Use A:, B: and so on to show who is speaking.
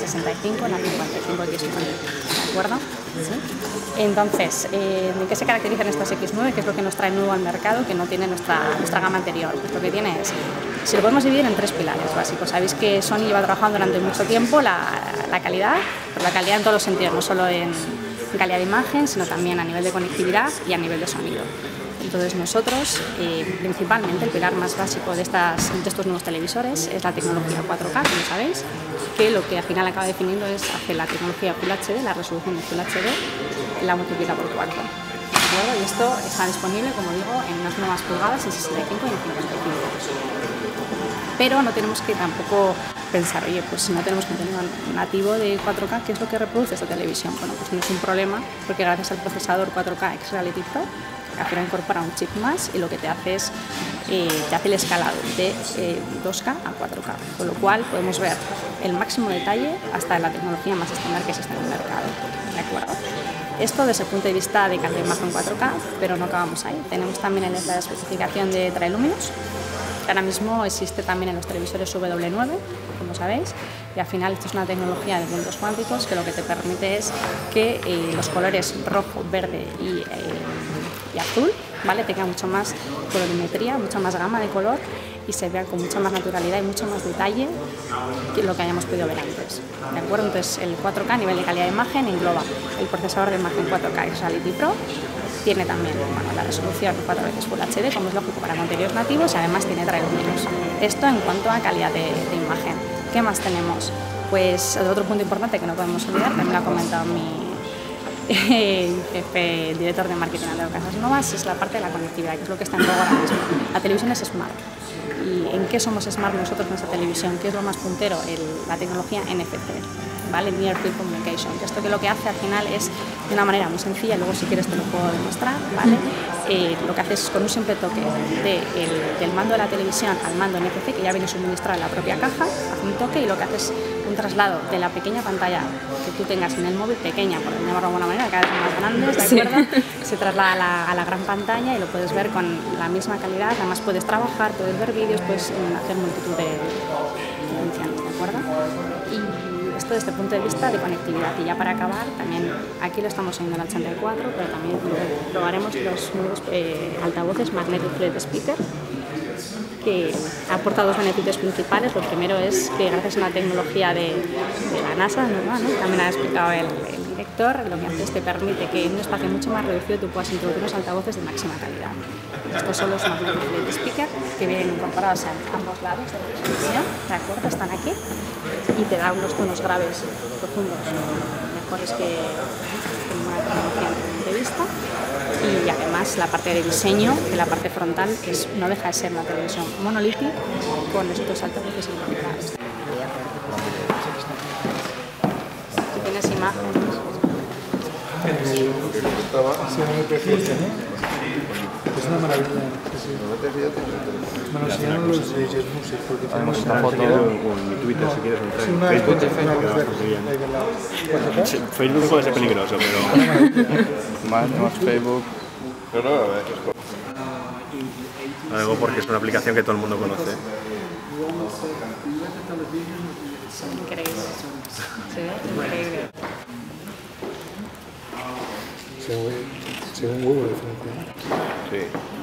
A: 65, en la 55X9, ¿de acuerdo? ¿Sí? Entonces, ¿de qué se caracterizan estas X9? ¿Qué es lo que nos trae nuevo al mercado que no tiene nuestra gama anterior? Pues lo que tiene es, si lo podemos dividir en tres pilares básicos. Sabéis que Sony lleva trabajando durante mucho tiempo la calidad, pero la calidad en todos los sentidos, no solo en calidad de imagen, sino también a nivel de conectividad y a nivel de sonido. Entonces nosotros, principalmente, el pilar más básico de estos nuevos televisores es la tecnología 4K, como sabéis, que lo que al final acaba definiendo es hacer la tecnología Full HD, la resolución de Full HD, la multiplica por 4. Y esto está disponible, como digo, en unas nuevas pulgadas, en 65 y en 55. Pero no tenemos que tampoco pensar, oye, pues si no tenemos contenido nativo de 4K, ¿qué es lo que reproduce esta televisión? Bueno, pues no es un problema, porque gracias al procesador 4K X-Reality Pro, al final incorpora un chip más y lo que te hace es te hace el escalado de 2K a 4K, con lo cual podemos ver el máximo detalle hasta la tecnología más estándar que existe en el mercado, ¿de acuerdo? Esto desde el punto de vista de calidad de imagen 4K, pero no acabamos ahí. Tenemos también la especificación de Triluminous, que ahora mismo existe también en los televisores W9, como sabéis, y al final esto es una tecnología de puntos cuánticos que lo que te permite es que los colores rojo, verde y azul, ¿vale? Tengan mucho más colorimetría, mucha más gama de color y se vean con mucha más naturalidad y mucho más detalle que lo que hayamos podido ver antes, ¿de acuerdo? Entonces el 4K a nivel de calidad de imagen engloba el procesador de imagen 4K X-Reality Pro, tiene también la resolución 4 veces Full HD, como es lógico para contenidos nativos, y además tiene Triluminous. Esto en cuanto a calidad de imagen. ¿Qué más tenemos? Pues otro punto importante que no podemos olvidar, también lo ha comentado mi jefe, director de marketing de Casas Novas, es la parte de la conectividad, que es lo que está en juego ahora mismo. La televisión es smart. ¿Y en qué somos smart nosotros en esta televisión? ¿Qué es lo más puntero? La tecnología NFC, ¿vale? Near Field Communication. Esto que lo que hace al final es de una manera muy sencilla, luego si quieres te lo puedo demostrar, ¿vale? Lo que hace es con un simple toque del mando de la televisión al mando NFC, que ya viene suministrado en la propia caja, hace un toque y lo que hace es un traslado de la pequeña pantalla que tú tengas en el móvil, pequeña, por llamarlo de alguna manera, cada vez son más grandes, ¿de acuerdo? Sí. Se traslada a la gran pantalla y lo puedes ver con la misma calidad, además puedes trabajar, puedes ver vídeos, puedes hacer multitud de funciones, ¿de acuerdo? Y esto desde el punto de vista de conectividad. Y ya para acabar, también aquí lo estamos viendo en el 84, pero también probaremos los nuevos altavoces Magnetic Flat Speaker, que aporta dos beneficios principales. Lo primero es que gracias a una tecnología de la NASA, ¿no? También ha explicado el director, lo que hace es te permite que en un espacio mucho más reducido tú puedas introducir unos altavoces de máxima calidad. Estos son los Magnetic Flat Speaker, que vienen incorporados a ambos lados de la televisión, ¿de acuerdo? Están aquí y te da unos tonos graves profundos mejores que una tecnología en punto de vista. Y además la parte de diseño de la parte frontal, que no deja de ser una televisión monolítica con estos altavoces incorporados. Si tienes imágenes.
B: Es una maravilla. Bueno, si no los de Jazz Music, porque tenemos
C: esta foto en mi Twitter si quieres entrar en Facebook. Facebook puede ser peligroso, pero más Facebook. Algo porque es una aplicación que todo el mundo conoce.
A: Increíble. Se ve increíble.
B: Se ve un huevo de diferencia.
C: Sí.